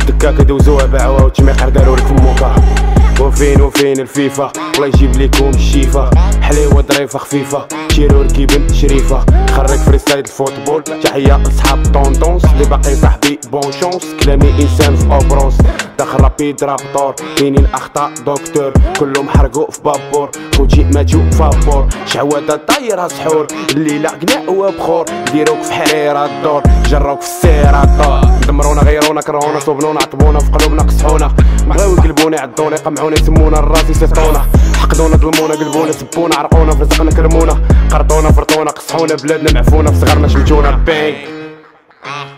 دكاكه دوزوها باعوها وتميقر داروا لك فموكا. وفين الفيفا الله يجيب ليكم الشيفه، حليوه ظريفه خفيفه تيرو ركيبن شريفه. خرج فريستايل الفوتبول، تحيه لصحاب طونطونس اللي باقي صاحبي بون شونس. كلامي انسان في اوبرونس، داخل رابيد رابطور كاينين اخطاء دكتور كلهم حرقوا في بابور. خوتي ماتوا فابور شعوذه طايره سحور، الليله قناع وبخور ديروك في حريره الدور جروك في السيره الدور. دمرونا غيرونا كرهونا صوبنونا عطبونا في قلوبنا قصحونا، بغاو يقلبونا يعضونا يقمعونا يسمونا الراسي سيطونا. حقدونا ظلمونا قلبونا سبونا عرقونا في رزقنا كرمونا، قرطونا فرطونا قصحونا بلادنا معفونا في صغرنا شمتونا بين.